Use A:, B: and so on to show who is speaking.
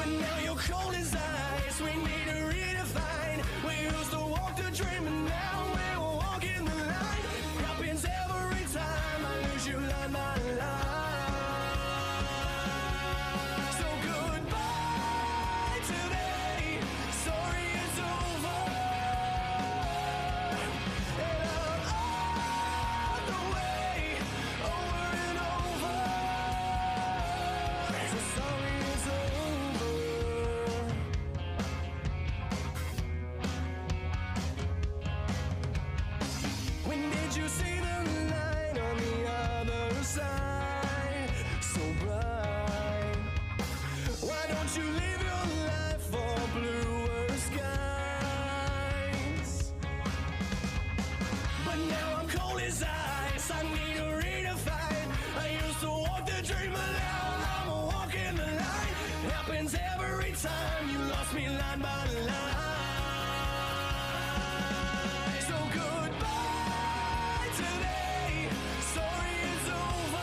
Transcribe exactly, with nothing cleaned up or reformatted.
A: but now you're cold as ice. We need to redefine. We used to walk the dream, and now we're walking the line. Happens every time I lose you line by line. So goodbye today. Sorry it's over. And I'm on the way, over and over. So sorry it's over. When did you see the light on the other side? So bright. Why don't you live your life for bluer skies? But now I'm cold as ice. I need to redefine. I used to walk the dream, but now I'm walking the line. Happens every time you lost me line by line. So goodbye today. Sorry it's over.